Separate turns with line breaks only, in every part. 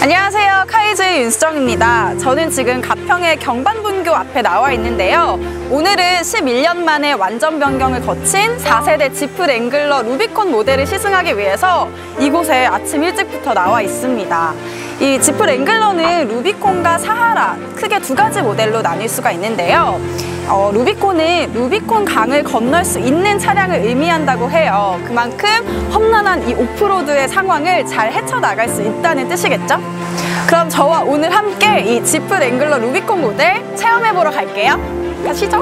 안녕하세요, 카이즈의 윤수정입니다. 저는 지금 가평의 경반분교 앞에 나와 있는데요. 오늘은 11년 만에 완전 변경을 거친 4세대 지프 랭글러 루비콘 모델을 시승하기 위해서 이곳에 아침 일찍부터 나와 있습니다. 이 지프 랭글러는 루비콘과 사하라 크게 두 가지 모델로 나뉠 수가 있는데요. 루비콘은 루비콘 강을 건널 수 있는 차량을 의미한다고 해요. 그만큼 험난한 이 오프로드의 상황을 잘 헤쳐나갈 수 있다는 뜻이겠죠? 그럼 저와 오늘 함께 이 지프 랭글러 루비콘 모델 체험해보러 갈게요. 가시죠.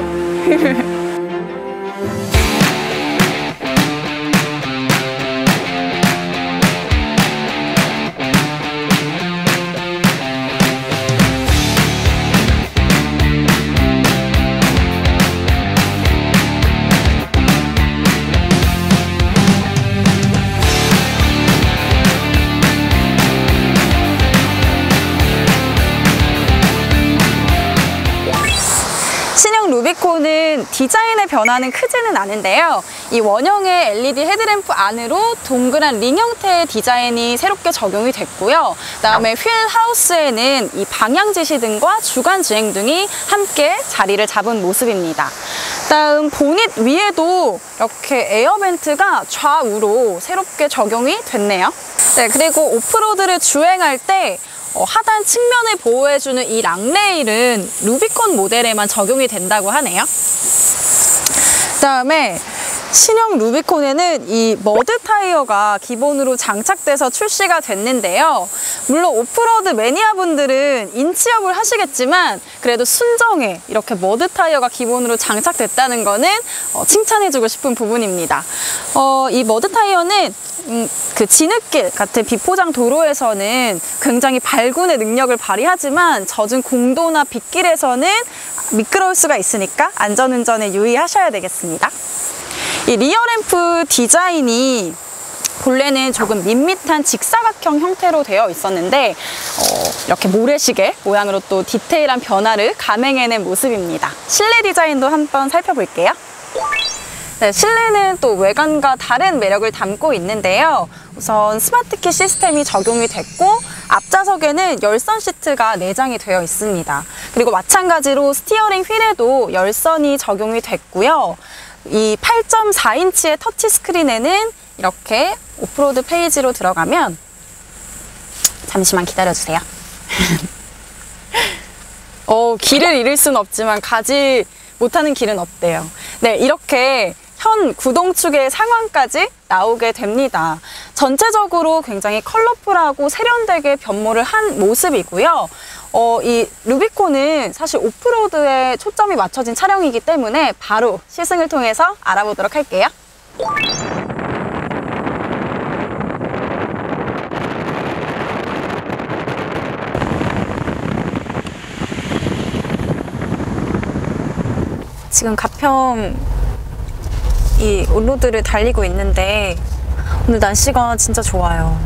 루비콘은 디자인의 변화는 크지는 않은데요. 이 원형의 LED 헤드램프 안으로 동그란 링 형태의 디자인이 새롭게 적용이 됐고요. 그다음에 휠 하우스에는 이 방향 지시등과 주간 주행등이 함께 자리를 잡은 모습입니다. 다음 보닛 위에도 이렇게 에어벤트가 좌우로 새롭게 적용이 됐네요. 네, 그리고 오프로드를 주행할 때 하단 측면을 보호해주는 이 락레일은 루비콘 모델에만 적용이 된다고 하네요. 그다음에 신형 루비콘에는 이 머드 타이어가 기본으로 장착돼서 출시가 됐는데요. 물론 오프로드 매니아분들은 인치업을 하시겠지만 그래도 순정에 이렇게 머드 타이어가 기본으로 장착됐다는 거는 칭찬해주고 싶은 부분입니다. 이 머드 타이어는 그 진흙길 같은 비포장 도로에서는 굉장히 발군의 능력을 발휘하지만 젖은 공도나 빗길에서는 미끄러울 수가 있으니까 안전운전에 유의하셔야 되겠습니다. 이 리어램프 디자인이 본래는 조금 밋밋한 직사각형 형태로 되어 있었는데 이렇게 모래시계 모양으로 또 디테일한 변화를 감행해낸 모습입니다. 실내 디자인도 한번 살펴볼게요. 네, 실내는 또 외관과 다른 매력을 담고 있는데요. 우선 스마트키 시스템이 적용이 됐고 앞좌석에는 열선 시트가 내장이 되어 있습니다. 그리고 마찬가지로 스티어링 휠에도 열선이 적용이 됐고요. 이 8.4인치의 터치스크린에는 이렇게 오프로드 페이지로 들어가면 잠시만 기다려주세요. 길을 잃을 순 없지만 가지 못하는 길은 없대요. 네, 이렇게 현 구동축의 상황까지 나오게 됩니다. 전체적으로 굉장히 컬러풀하고 세련되게 변모를 한 모습이고요. 이 루비콘은 사실 오프로드에 초점이 맞춰진 차량이기 때문에 바로 시승을 통해서 알아보도록 할게요. 지금 가평 이 온로드를 달리고 있는데 오늘 날씨가 진짜 좋아요.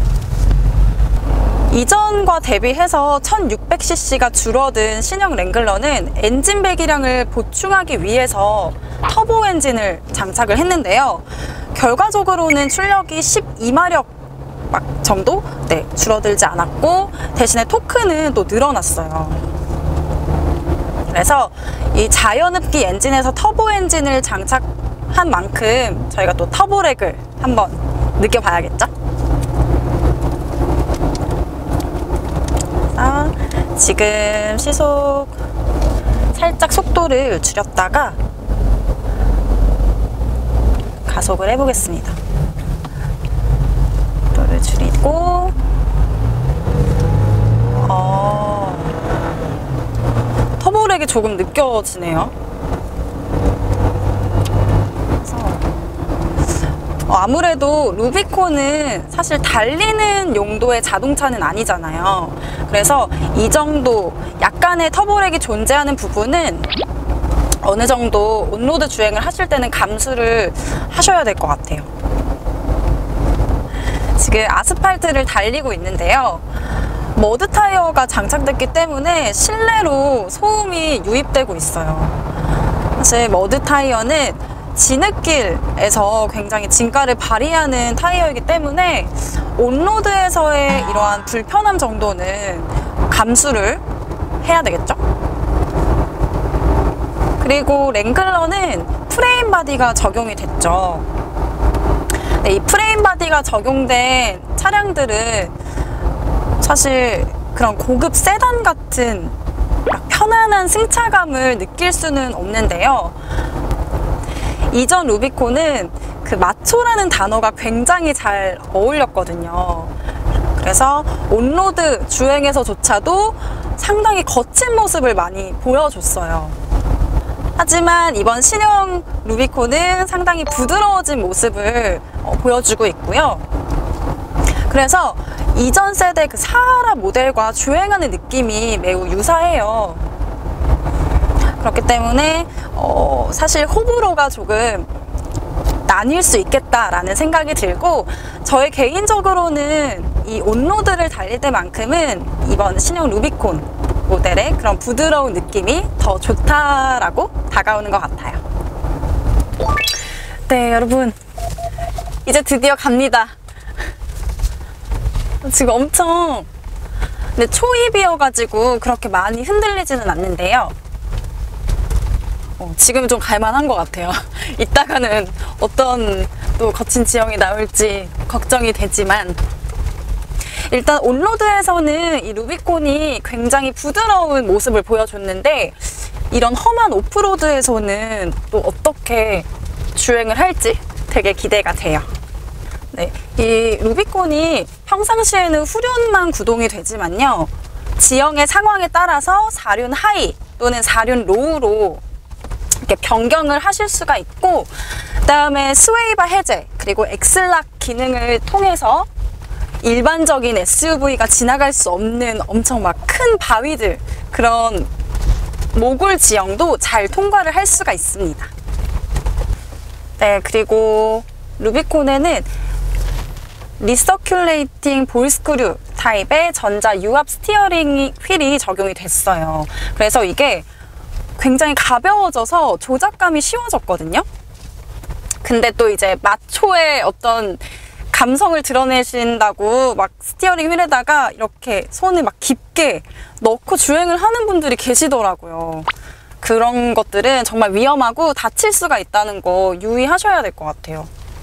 이전과 대비해서 1600cc가 줄어든 신형 랭글러는 엔진 배기량을 보충하기 위해서 터보 엔진을 장착을 했는데요. 결과적으로는 출력이 12마력 정도 줄어들지 않았고 대신에 토크는 또 늘어났어요. 그래서 이 자연흡기 엔진에서 터보 엔진을 장착한 만큼 저희가 또 터보렉을 한번 느껴봐야겠죠? 지금 시속 살짝 속도를 줄였다가 가속을 해보겠습니다. 속도를 줄이고 터보렉이 조금 느껴지네요. 아무래도 루비콘은 사실 달리는 용도의 자동차는 아니잖아요. 그래서 이 정도 약간의 터보렉이 존재하는 부분은 어느 정도 온로드 주행을 하실 때는 감수를 하셔야 될 것 같아요. 지금 아스팔트를 달리고 있는데요. 머드 타이어가 장착됐기 때문에 실내로 소음이 유입되고 있어요. 사실 머드 타이어는 진흙길에서 굉장히 진가를 발휘하는 타이어이기 때문에 온로드에서의 이러한 불편함 정도는 감수를 해야 되겠죠? 그리고 랭글러는 프레임 바디가 적용이 됐죠. 네, 이 프레임 바디가 적용된 차량들은 사실 그런 고급 세단 같은 편안한 승차감을 느낄 수는 없는데요. 이전 루비콘은 그 마초라는 단어가 굉장히 잘 어울렸거든요. 그래서 온로드 주행에서조차도 상당히 거친 모습을 많이 보여줬어요. 하지만 이번 신형 루비콘은 상당히 부드러워진 모습을 보여주고 있고요. 그래서 이전 세대 그 사하라 모델과 주행하는 느낌이 매우 유사해요. 그렇기 때문에 사실 호불호가 조금 나뉠 수 있겠다라는 생각이 들고, 저의 개인적으로는 이 온로드를 달릴 때만큼은 이번 신형 루비콘 모델의 그런 부드러운 느낌이 더 좋다라고 다가오는 것 같아요. 네, 여러분, 이제 드디어 갑니다. 지금 엄청 초입이어가지고 그렇게 많이 흔들리지는 않는데요. 지금 좀 갈만한 것 같아요. 이따가는 어떤 또 거친 지형이 나올지 걱정이 되지만, 일단 온로드에서는 이 루비콘이 굉장히 부드러운 모습을 보여줬는데, 이런 험한 오프로드에서는 또 어떻게 주행을 할지 되게 기대가 돼요. 네, 이 루비콘이 평상시에는 후륜만 구동이 되지만요, 지형의 상황에 따라서 4륜 하이 또는 4륜 로우로 이렇게 변경을 하실 수가 있고, 그다음에 스웨이바 해제 그리고 엑슬락 기능을 통해서 일반적인 SUV가 지나갈 수 없는 엄청 막 큰 바위들, 그런 모골 지형도 잘 통과를 할 수가 있습니다. 네, 그리고 루비콘에는 리서큘레이팅 볼스크류 타입의 전자 유압 스티어링 휠이 적용이 됐어요. 그래서 이게 굉장히 가벼워져서 조작감이 쉬워졌거든요. 근데 또 이제 마초의 어떤 감성을 드러내신다고 막 스티어링 휠에다가 이렇게 손을 막 깊게 넣고 주행을 하는 분들이 계시더라고요. 그런 것들은 정말 위험하고 다칠 수가 있다는 거 유의하셔야 될 것 같아요.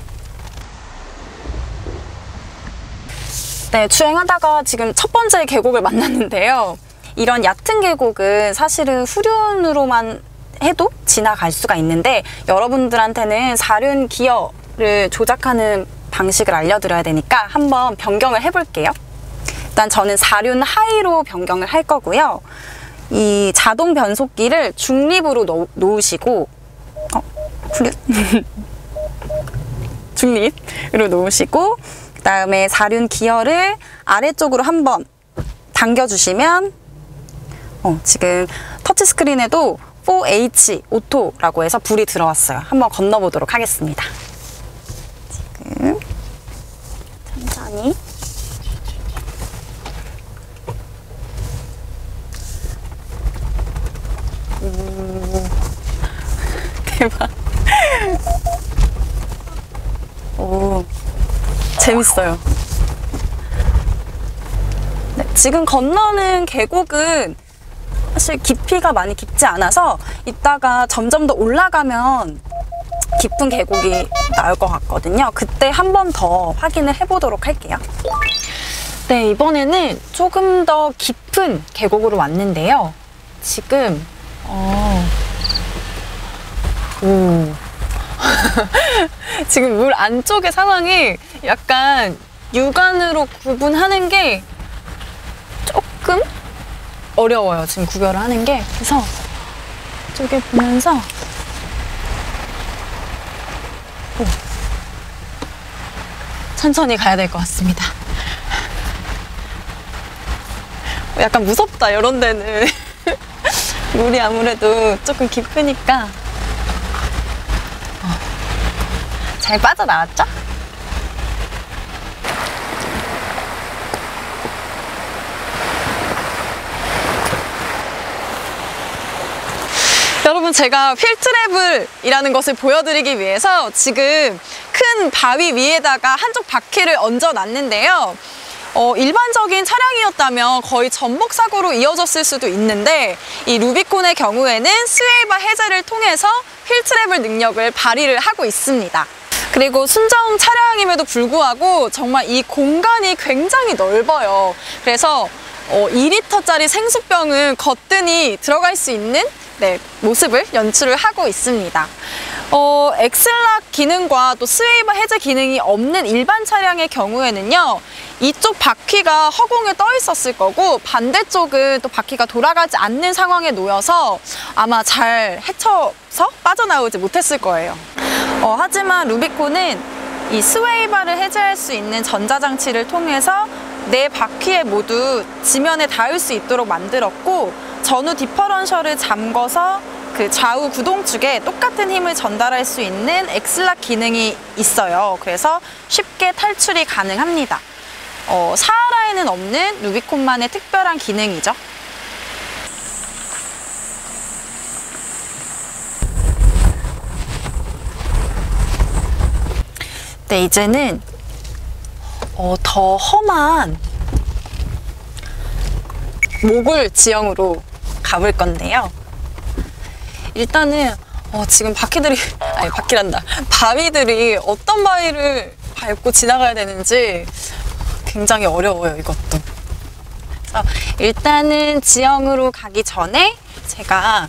네, 주행하다가 지금 첫 번째 계곡을 만났는데요. 이런 얕은 계곡은 사실은 후륜으로만 해도 지나갈 수가 있는데, 여러분들한테는 4륜 기어를 조작하는 방식을 알려드려야 되니까 한번 변경을 해볼게요. 일단 저는 4륜 하이로 변경을 할 거고요. 이 자동 변속기를 중립으로 놓으시고, 중립으로 놓으시고, 그 다음에 4륜 기어를 아래쪽으로 한번 당겨주시면, 지금 터치스크린에도 4H 오토라고 해서 불이 들어왔어요. 한번 건너보도록 하겠습니다. 지금 천천히. 오, 대박. 오, 재밌어요. 네, 지금 건너는 계곡은 사실 깊이가 많이 깊지 않아서 이따가 점점 더 올라가면 깊은 계곡이 나올 것 같거든요. 그때 한 번 더 확인을 해보도록 할게요. 네, 이번에는 조금 더 깊은 계곡으로 왔는데요. 지금 지금 물 안쪽의 상황이 약간 육안으로 구분하는 게 조금 어려워요. 지금 구별을 하는 게. 그래서 이쪽에 보면서 천천히 가야 될 것 같습니다. 약간 무섭다, 이런 데는. 물이 아무래도 조금 깊으니까. 잘 빠져나왔죠? 여러분, 제가 휠트랩을이라는 것을 보여드리기 위해서 지금 큰 바위 위에다가 한쪽 바퀴를 얹어 놨는데요. 일반적인 차량이었다면 거의 전복 사고로 이어졌을 수도 있는데, 이 루비콘의 경우에는 스웨이바 해제를 통해서 휠트랩을 능력을 발휘를 하고 있습니다. 그리고 순정 차량임에도 불구하고 정말 이 공간이 굉장히 넓어요. 그래서 2리터짜리 생수병은 거뜬히 들어갈 수 있는 모습을 연출을 하고 있습니다. 엑슬락 기능과 또 스웨이바 해제 기능이 없는 일반 차량의 경우에는요, 이쪽 바퀴가 허공에 떠 있었을 거고 반대쪽은 또 바퀴가 돌아가지 않는 상황에 놓여서 아마 잘 헤쳐서 빠져나오지 못했을 거예요. 하지만 루비콘은 이 스웨이바를 해제할 수 있는 전자장치를 통해서 네 바퀴에 모두 지면에 닿을 수 있도록 만들었고, 전후 디퍼런셜을 잠궈서 그 좌우 구동축에 똑같은 힘을 전달할 수 있는 엑슬락 기능이 있어요. 그래서 쉽게 탈출이 가능합니다. 사하라에는 없는 루비콘만의 특별한 기능이죠. 네, 이제는 더 험한 모굴 지형으로 가볼 건데요. 일단은 지금 바위들이 어떤 바위를 밟고 지나가야 되는지 굉장히 어려워요, 이것도. 그래서 일단은 지형으로 가기 전에 제가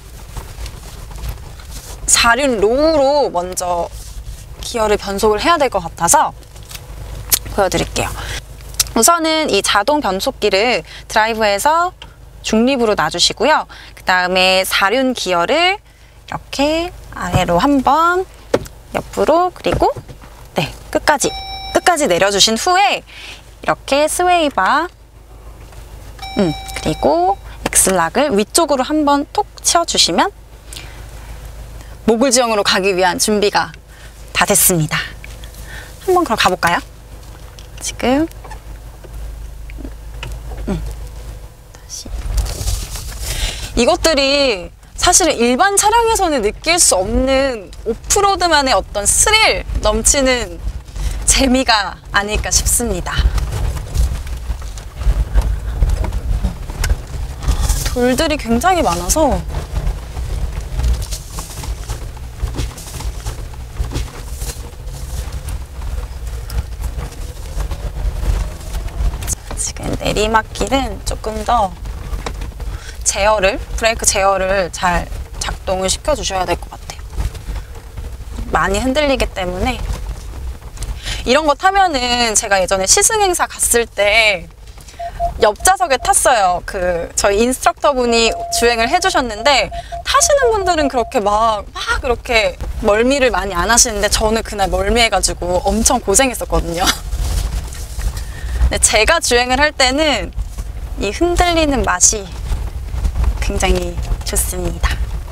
4륜 로우로 먼저 기어를 변속을 해야 될 것 같아서 보여드릴게요. 우선은 이 자동 변속기를 드라이브에서 중립으로 놔주시고요. 그 다음에 4륜 기어를 이렇게 아래로 한번, 옆으로, 그리고 끝까지 내려주신 후에 이렇게 스웨이바, 그리고 엑슬락을 위쪽으로 한번 톡 치워주시면 모굴 지형으로 가기 위한 준비가 다 됐습니다. 한번 그럼 가볼까요? 지금 다시 이것들이 사실은 일반 차량에서는 느낄 수 없는 오프로드만의 어떤 스릴 넘치는 재미가 아닐까 싶습니다. 돌들이 굉장히 많아서 지금 내리막길은 조금 더 브레이크 제어를 잘 작동을 시켜주셔야 될 것 같아요. 많이 흔들리기 때문에. 이런 거 타면은 제가 예전에 시승행사 갔을 때 옆좌석에 탔어요. 저희 인스트럭터 분이 주행을 해주셨는데, 타시는 분들은 그렇게 그렇게 멀미를 많이 안 하시는데 저는 그날 멀미해가지고 엄청 고생했었거든요. 근데 제가 주행을 할 때는 이 흔들리는 맛이 굉장히 좋습니다.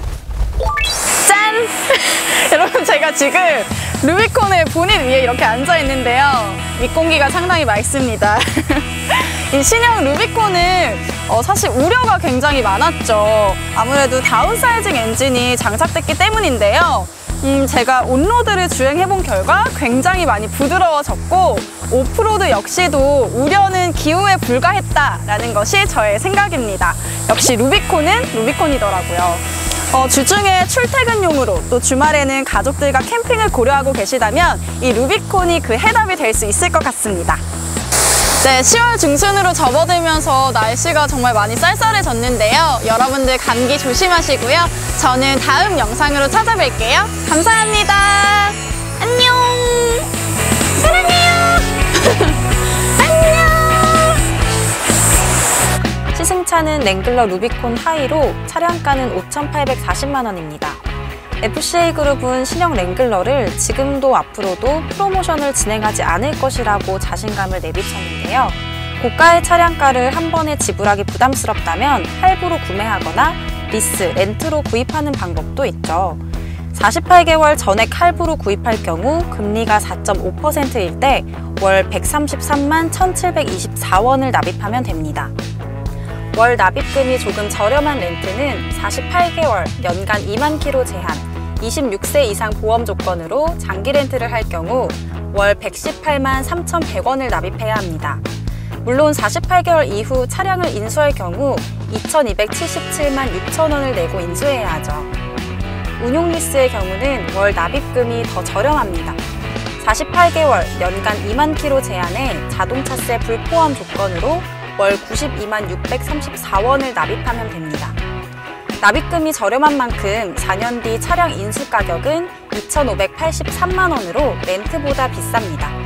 짠! 여러분, 제가 지금 루비콘의 본닛 위에 이렇게 앉아 있는데요. 밑공기가 상당히 맑습니다. 이 신형 루비콘은 사실 우려가 굉장히 많았죠. 아무래도 다운사이징 엔진이 장착됐기 때문인데요. 제가 온로드를 주행해본 결과 굉장히 많이 부드러워졌고, 오프로드 역시도 우려는 기후에 불과했다라는 것이 저의 생각입니다. 역시 루비콘은 루비콘이더라고요. 주중에 출퇴근용으로 또 주말에는 가족들과 캠핑을 고려하고 계시다면 이 루비콘이 그 해답이 될 수 있을 것 같습니다. 네, 10월 중순으로 접어들면서 날씨가 정말 많이 쌀쌀해졌는데요. 여러분들 감기 조심하시고요. 저는 다음 영상으로 찾아뵐게요. 감사합니다. 안녕. 사랑해요. 안녕. 시승차는 랭글러 루비콘 하이로 차량가는 5,840만 원입니다. FCA그룹은 신형 랭글러를 지금도 앞으로도 프로모션을 진행하지 않을 것이라고 자신감을 내비쳤는데요. 고가의 차량가를 한 번에 지불하기 부담스럽다면 할부로 구매하거나 리스, 렌트로 구입하는 방법도 있죠. 48개월 전액 할부로 구입할 경우 금리가 4.5%일 때 월 133만 1,724원을 납입하면 됩니다. 월 납입금이 조금 저렴한 렌트는 48개월, 연간 2만 킬로 제한, 26세 이상 보험 조건으로 장기 렌트를 할 경우 월 118만 3,100원을 납입해야 합니다. 물론 48개월 이후 차량을 인수할 경우 2,277만 6천원을 내고 인수해야 하죠. 운용 리스의 경우는 월 납입금이 더 저렴합니다. 48개월, 연간 2만 킬로 제한에 자동차세 불포함 조건으로 월 92만 634원을 납입하면 됩니다. 납입금이 저렴한 만큼 4년 뒤 차량 인수 가격은 2,583만 원으로 렌트보다 비쌉니다.